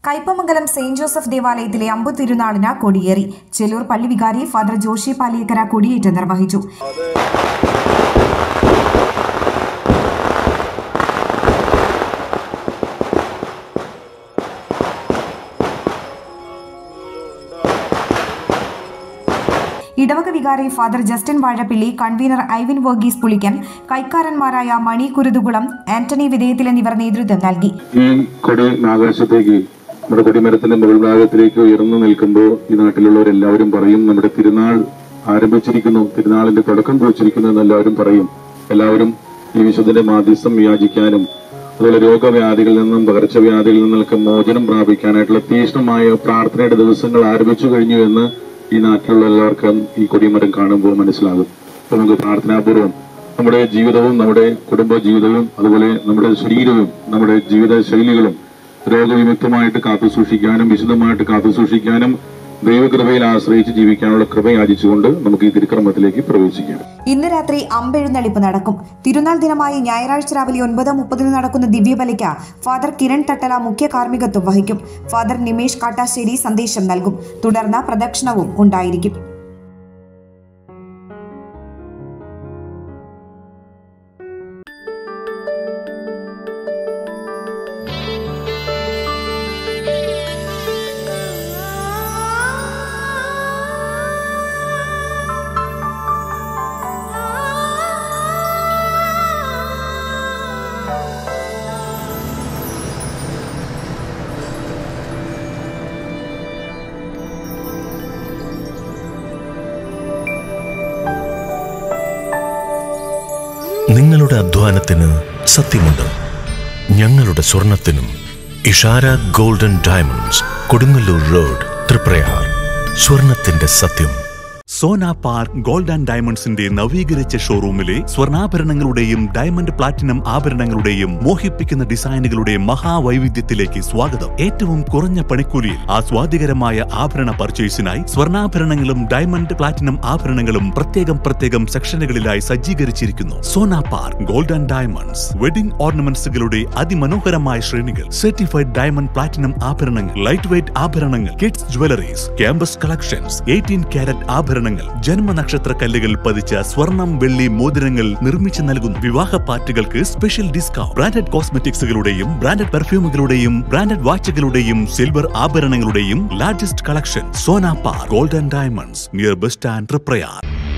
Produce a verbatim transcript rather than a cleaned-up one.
Kaipamangalam Saint Joseph ദേവാലയത്തിലെ അമ്പു തിരുനാളിന് കൊടിയേറി. ചെല്ലൂർ പള്ളി വികാരി ഫാദർ ജോഷി പാലിയക്കര കൊടിയേറ്റ് നിർവഹിച്ചു. ഇടവക വികാരി Father Justin Vazhappilly, convener Ivin Varghese Pulickan, കൈക്കാരന്മാരായ മണി കുരുതുകുളം, ആന്റണി വിധേയത്തിൽ എന്നിവർ നേതൃത്വം നൽകി. ഈ കൊടി ആകാശത്തേക്ക് നമ്മുടെ കൊടിമരത്തിന്റെ മുകൾ ഭാഗത്തിലേക്ക് ഉയർന്നു നിൽക്കുമ്പോൾ ഈ നാട്ടിലുള്ളവരെല്ലാവരും പറയും, നമ്മുടെ തിരുനാൾ ആരംഭിച്ചിരിക്കുന്നു, തിരുനാളിന്റെ തുടക്കം കുറിച്ചിരിക്കുന്നു എന്ന് എല്ലാവരും പറയും. എല്ലാവരും ഈ വിശുദ്ധന്റെ മാധ്യസ്ഥം യാചിക്കാനും അതുപോലെ രോഗവ്യാധികളിൽ നിന്നും പകർച്ചവ്യാധികളിൽ നിന്നൊക്കെ മോചനം പ്രാപിക്കാനായിട്ടുള്ള തീക്ഷ്ണമായ പ്രാർത്ഥനയുടെ ദിവസങ്ങൾ ആരംഭിച്ചു കഴിഞ്ഞു എന്ന് ഈ നാട്ടിലുള്ള എല്ലാവർക്കും ഈ കൊടിമരം കാണുമ്പോൾ മനസ്സിലാകും. അപ്പൊ നമുക്ക് പ്രാർത്ഥനാപൂർവ്വം നമ്മുടെ ജീവിതവും നമ്മുടെ കുടുംബ ജീവിതവും അതുപോലെ നമ്മുടെ ശരീരവും നമ്മുടെ ജീവിത ശൈലികളും രോഗവിമുക്തമായിട്ട് കാത്തു സൂക്ഷിക്കാനും വിശുദ്ധമായിട്ട് കാത്തു സൂക്ഷിക്കാനും ദൈവകൃപയിൽ ആശ്രയിച്ച് ജീവിക്കാനുള്ള കൃപ യാചിച്ചുകൊണ്ട് നമുക്ക് ഈ തിരുക്രമത്തിലേക്ക് പ്രവേശിക്കാം. ഇന്ന് രാത്രി അമ്പെഴുന്നള്ളിപ്പ് നടക്കും. തിരുനാൾ ദിനമായ ഞായറാഴ്ച രാവിലെ ഒൻപത് മുപ്പതിന് നടക്കുന്ന ദിവ്യബലിക്ക് ഫാദർ കിരൺ തട്ടല മുഖ്യ കാർമ്മികത്വം വഹിക്കും. ഫാദർ നിമേഷ് കാട്ടാശ്ശേരി സന്ദേശം നൽകും. തുടർന്ന് പ്രദക്ഷിണവും ഉണ്ടായിരിക്കും. നിങ്ങളുടെ അധ്വാനത്തിന് സത്യമുണ്ട്, ഞങ്ങളുടെ സ്വർണത്തിനും. Ishara golden diamonds, Kodungallur road, Triprayar. സ്വർണത്തിന്റെ സത്യം. സോന പാർക്ക് ഗോൾഡ് ആൻഡ് ഡയമണ്ട്സിന്റെ നവീകരിച്ച ഷോറൂമിലെ സ്വർണ്ണാഭരണങ്ങളുടെയും ഡയമണ്ട് പ്ലാറ്റിനം ആഭരണങ്ങളുടെയും മോഹിപ്പിക്കുന്ന ഡിസൈനുകളുടെ മഹാവൈവിധ്യത്തിലേക്ക് സ്വാഗതം. ഏറ്റവും കുറഞ്ഞ പണിക്കൂലിയിൽ ആസ്വാദികരമായ ആഭരണ പർച്ചേസിനായി സ്വർണ്ണാഭരണങ്ങളും ഡയമണ്ട് പ്ലാറ്റിനം ആഭരണങ്ങളും പ്രത്യേകം പ്രത്യേകം സെക്ഷനുകളിലായി സജ്ജീകരിച്ചിരിക്കുന്നു. Sona park gold and diamonds. Wedding ഓർണമെന്റ്സുകളുടെ അതിമനോഹരമായ ശ്രേണികൾ, സർട്ടിഫൈഡ് ഡയമണ്ട് പ്ലാറ്റിനം ആഭരണങ്ങൾ, ലൈറ്റ് വെയ്റ്റ് ആഭരണങ്ങൾ, kids jewelleries, campus collections, eighteen carat ആഭരണങ്ങൾ, ജന്മനക്ഷത്ര കല്ലുകൾ പതിച്ച സ്വർണം വെള്ളി മോതിരങ്ങൾ നിർമ്മിച്ചു നൽകുന്നു. വിവാഹ പാർട്ടികൾക്ക് സ്പെഷ്യൽ ഡിസ്കൗണ്ട്. ബ്രാൻഡഡ് കോസ്മെറ്റിക്സുകളുടെയും ബ്രാൻഡഡ് പെർഫ്യൂമുകളുടെയും ബ്രാൻഡഡ് വാച്ചുകളുടെയും സിൽവർ ആഭരണങ്ങളുടെയും largest collection. Sona park gold and diamonds, near bus stand, Triprayar.